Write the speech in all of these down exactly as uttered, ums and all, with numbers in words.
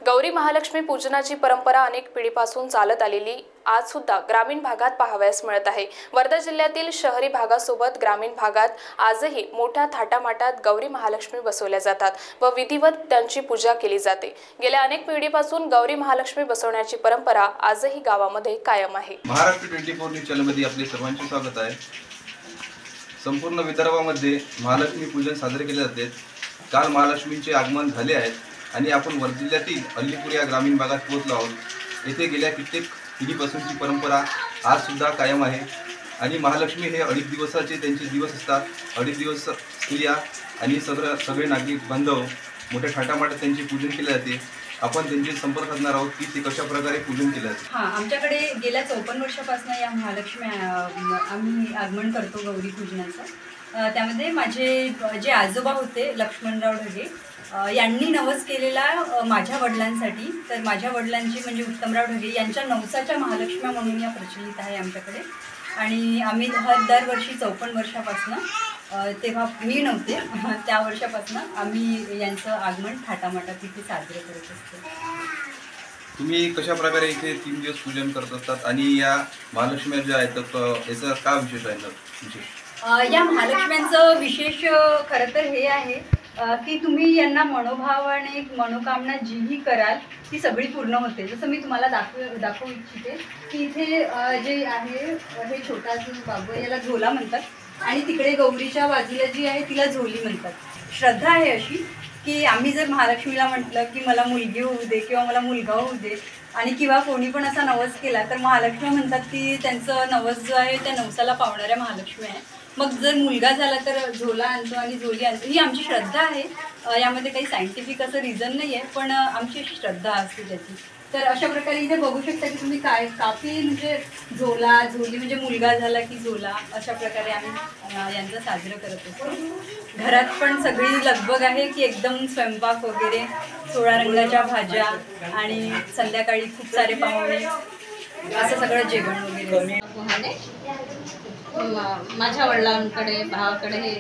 गौरी महालक्ष्मी पूजनाची परंपरा अनेक पिढीपासून चालत आलेली आज सुद्धा ग्रामीण भागात पाहावयास मिळत आहे। वर्धा जिल्ह्यातील शहरी भागासोबत ग्रामीण भागात आजही मोठ्या थाटामाटात गौरी महालक्ष्मी बसवल्या जातात व विधिवत त्यांची पूजा केली जाते। गेल्या अनेक पिढीपासून गौरी महालक्ष्मी बसवण्याची परंपरा आजही गावामध्ये कायम आहे। महाराष्ट्र चोवीस न्यूज चॅनलमध्ये आपले सर्वांचे स्वागत आहे। संपूर्ण विदर्भामध्ये महालक्ष्मी पूजन साजरे केले जाते। काल महालक्ष्मीचे आगमन झाले आहे आणि आपण वर्धा जिल्ह्यातील अलीपूर या ग्रामीण भागात पोहोचलो आहोत। येथे गेल्या कित्येक पिढीपासूनची परंपरा आज सुद्धा कायम आहे आणि महालक्ष्मी हे अडीच दिवसाचे त्यांचे दिवस असतात। अडीच दिवस स्त्रिया आणि सगळे सगळे नागरिक बांधव मोठ्या थाटामाटात त्यांचे पूजन केले जाते। आपण त्यांचे संपर्क साधणार आहोत की ते कशा प्रकारे पूजन केले जाते। हां, आमच्याकडे गेल्या चौपन्न वर्षापासून या महालक्ष्मी आम्ही आगमन करतो गौरी पूजनाचं। त्यामध्ये माझे जे आजोबा होते लक्ष्मणराव ढगे यांनी नवस केलेला माझ्या वडिलांसाठी, तर माझ्या वडिलांची म्हणजे उत्तमराव ढगे यांच्या नवसाच्या महालक्ष्म्या म्हणून या प्रचलित आहे आमच्याकडे। आणि आम्ही हर दरवर्षी चौपन्न वर्षापासून, तेव्हा मी नव्हते त्या वर्षापासून आम्ही यांचं आगमन थाटामाटात तिथे साजरे करत असतो। तुम्ही कशा प्रकारे इथे तीन दिवस पूजन करत असतात आणि या महालक्ष्म्या ज्या आहेत याचा का विशेष आहे? विशेष या महालक्ष्म्यांचं विशेष खरं तर हे आहे की तुम्ही यांना मनोभावाने मनोकामना जीही कराल ती सगळी पूर्ण होते। जसं मी तुम्हाला दाखव दाखवू इच्छिते की इथे जे आहे हे छोटा बाबू याला झोला म्हणतात आणि तिकडे गौरीच्या बाजूला जी आहे तिला झोली म्हणतात। श्रद्धा आहे अशी की आम्ही जर महालक्ष्मीला म्हटलं की मला मुलगी होऊ दे किंवा मला मुलगा होऊ दे आणि किंवा कोणी पण असा नवस केला तर महालक्ष्मी म्हणतात की त्यांचं नवस जो आहे त्या नवसाला पावणाऱ्या महालक्ष्मी आहे। मग जर मुलगा झाला तर झोला आणतो आणि झोली आणतो, ही आमची श्रद्धा आहे। यामध्ये काही सायंटिफिक असं रिझन नाही आहे, पण आमची श्रद्धा असते त्याची। तर अशा प्रकारे इथे बघू शकता की तुम्ही काय काफी म्हणजे झोला झोली म्हणजे मुलगा झाला की झोला, अशा प्रकारे आम्ही यांचं साजरं करत असतो। घरात पण सगळी लगबग आहे की एकदम स्वयंपाक वगैरे, सोळा रंगाच्या भाज्या आणि संध्याकाळी खूप सारे पाहुणे, असं सगळं जेवण वगैरे। माझ्या वडिलांकडे भावाकडे हे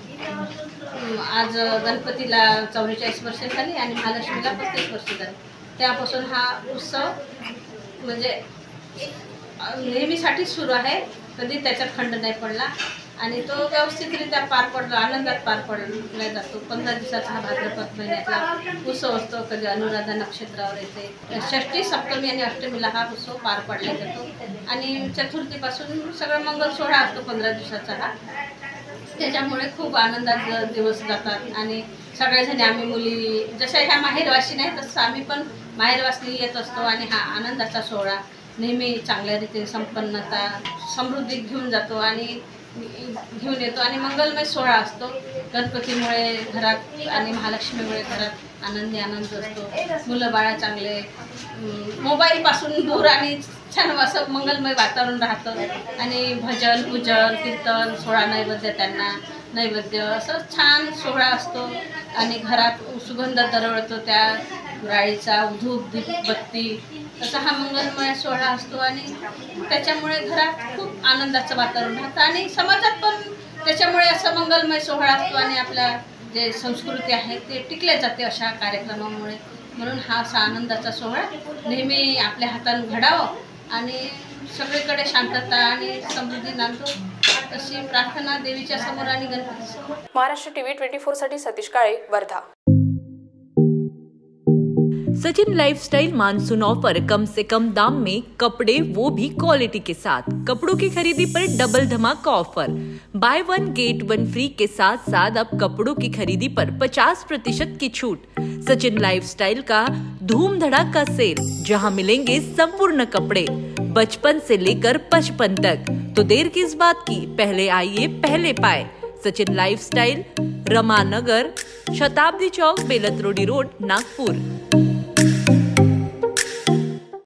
आज गणपतीला चौवेचाळीस वर्ष झाली आणि महालक्ष्मीला पस्तीस वर्ष झाली। त्यापासून हा उत्सव म्हणजे नेहमीसाठी सुरू आहे, कधी त्याच्यात खंड नाही पडला आणि तो व्यवस्थितरित्या पार पडला, आनंदात पार पडला जातो। पंधरा दिवसाचा हा भाद्रपद महिन्यातला उत्सव असतो। कधी अनुराधा नक्षत्रावर येते, षष्टी सप्तमी आणि अष्टमीला हा उत्सव पार पडला जातो आणि चतुर्थीपासून सगळं मंगल सोहळा असतो पंधरा दिवसाचा हा। त्याच्यामुळे खूप आनंदात दिवस जातात आणि सगळेजण आम्ही मुली जशा ह्या माहेरवासी नाही तसं आम्ही पण माहेरवासी येत असतो आणि हा आनंदाचा सोहळा नेहमी चांगल्या रीतीने संपन्नता समृद्धी घेऊन जातो आणि घेऊन येतो आणि मंगलमय सोहळा असतो। गणपतीमुळे घरात आणि महालक्ष्मीमुळे घरात आनंदी आनंद असतो। मुलं बाळा चांगले मोबाईलपासून दूर आणि छान असं मंगलमय वातावरण राहतं आणि भजन पूजन कीर्तन सोहळा नैवेद्य, त्यांना नैवेद्य असं छान सोहळा असतो आणि घरात सुगंध दरवळतो त्या राळीचा, धूप दीपबत्ती, असा हा मंगलमय सोहळा असतो आणि त्याच्यामुळे घरात खूप आनंदाचं वातावरण राहतं आणि समाजात पण त्याच्यामुळे असं मंगलमय सोहळा असतो आणि आपल्या जे संस्कृती आहे ते टिकले जाते अशा कार्यक्रमामुळे। म्हणून हा असा आनंदाचा सोहळा नेहमी आपल्या हातानं घडावं आणि सगळीकडे शांतता आणि समृद्धी नांदो अशी प्रार्थना देवीच्या समोर आणि गणपती समोर। महाराष्ट्र टीव्ही चोवीस साठी Satish Kale, Wardha. Sachin lifestyle monsoon offer, कम से कम दाम में कपड़े, वो भी क्वालिटी के साथ। कपड़ों की खरीदी पर डबल धमाका offer, buy one get one free के साथ साथ अब कपड़ों की खरीदी पर पचास प्रतिशत की छूट। सचिन लाइफस्टाइल का धूम धड़ाका सेल, जहां मिलेंगे संपूर्ण कपड़े बचपन से लेकर पचपन तक। तो देर किस बात की, पहले आइए पहले पाए। सचिन लाइफस्टाइल, रमानगर, शताब्दी चौक, बेलत रोडी रोड, नागपुर।